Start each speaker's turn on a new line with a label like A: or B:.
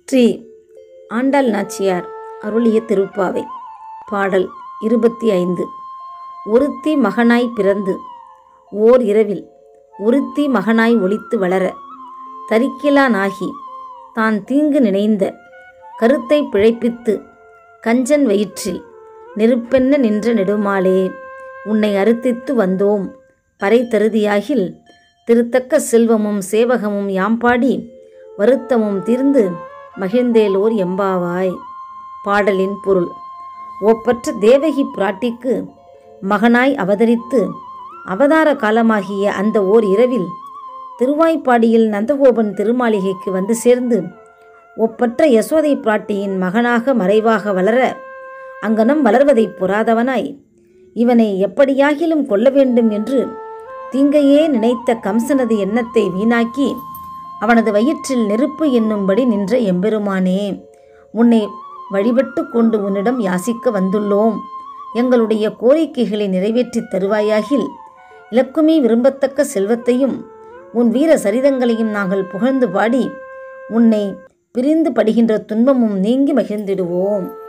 A: ஸ்ரீ ஆண்டாள் நாச்சியார் அருளிய திருப்பாவை. பாடல் 25. ஒருத்தி மகனாய் பிறந்து ஓர் இரவில் ஒருத்தி மகனாய் ஒளித்து வளர தரிக்கிலானாகி தான் தீங்கு நினைந்த கருத்தை பிழைப்பித்து கஞ்சன் வயிற்றில் நெருப்பென்ன நின்ற நெடுமாலே உன்னை அறுத்தித்து வந்தோம் பறை தருதியாகில் திருத்தக்க செல்வமும் சேவகமும் யாம்பாடி வருத்தமும் தீர்ந்து மகிழ்ந்தேலோர் எம்பாவாய். பாடலின் பொருள்: ஒப்பற்ற தேவகி பிராட்டிக்கு மகனாய் அவதரித்து அவதார காலமாகிய அந்த ஓர் இரவில் திருவாய்ப்பாடியில் நந்தகோபன் திருமாளிகைக்கு வந்து சேர்ந்து ஒப்பற்ற யசோதை பிராட்டியின் மகனாக மறைவாக வளர அங்கனம் வளர்வதைப் பொறாதவனாய் இவனை எப்படியாகிலும் கொல்ல வேண்டும் என்று தீங்கையே நினைத்த கம்சனது எண்ணத்தை வீணாக்கி அவனது வயிற்றில் நெருப்பு என்னும்படி நின்ற எம்பெருமானே, உன்னை வழிபட்டு கொண்டு உன்னிடம் யாசிக்க வந்துள்ளோம். எங்களுடைய கோரிக்கைகளை நிறைவேற்றித் தருவாயாகில் இலக்குமி விரும்பத்தக்க செல்வத்தையும் உன் வீர சரிதங்களையும் நாங்கள் புகழ்ந்து பாடி உன்னை பிரிந்து படுகின்ற துன்பமும் நீங்கி மகிழ்ந்திடுவோம்.